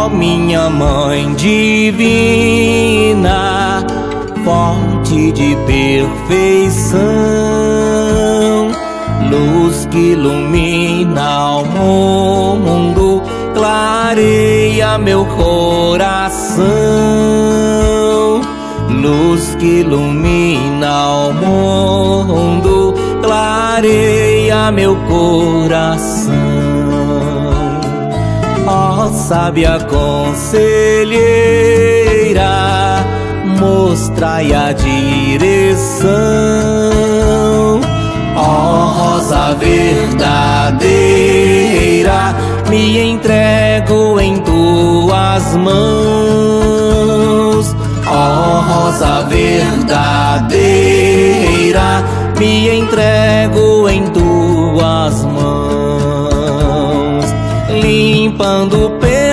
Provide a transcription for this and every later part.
Ó minha mãe divina, fonte de perfeição, luz que ilumina o mundo, clareia meu coração. Luz que ilumina o mundo, clareia meu coração. Ó sábia conselheira, mostrai a direção. Ó rosa verdadeira, me entrego em tuas mãos. Ó rosa verdadeira, me entrego em tuas mãos. Limpando o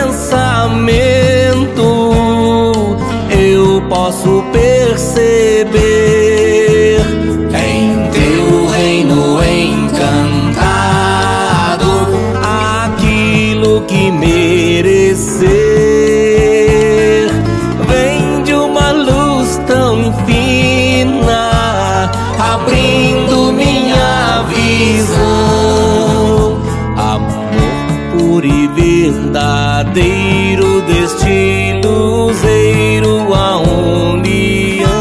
pensamento, eu posso perceber em teu reino encantado aquilo que merecer. Vem de uma luz tão fina, abrindo minha visão. Amor puro e verdadeiro, deste luzeiro a união.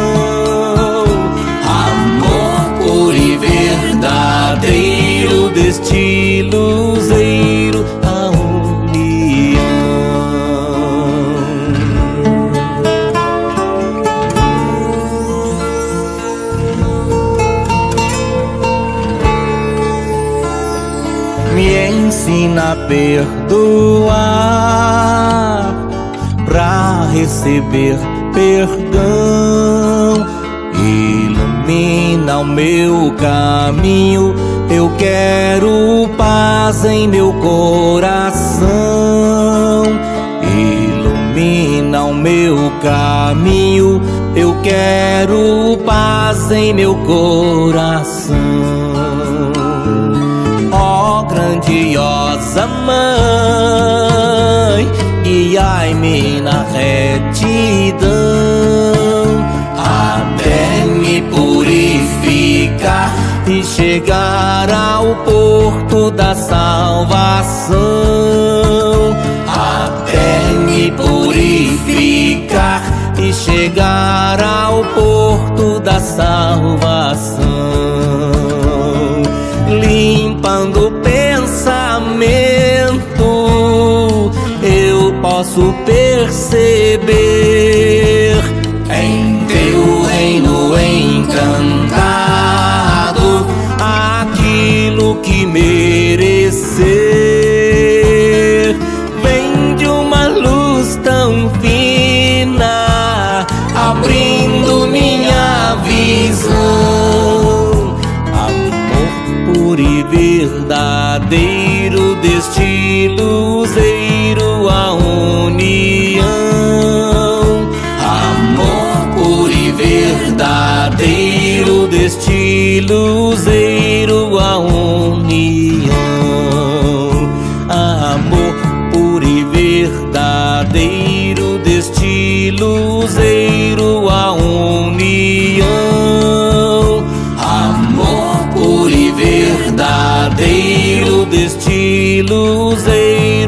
Amor puro e verdadeiro, deste luzeiro a união. Me ensina a perdoar, pra receber perdão. Ilumina o meu caminho, eu quero paz em meu coração. Ilumina o meu caminho, eu quero paz em meu coração. Ó grandiosa Mãe, guiai-me na retidão, até me purificar e chegar ao porto da salvação. Até me purificar e chegar ao porto da salvação. Limpando o pensamento, eu posso perceber em teu reino encantado aquilo que merecer. Vem de uma luz tão fina, abrindo minha visão. Amor puro e verdadeiro, deste luzeiro a união. Amor puro e verdadeiro, deste luzeiro a união. Amor puro e verdadeiro, deste luzeiro a união. Amor puro e verdadeiro, deste luzeiro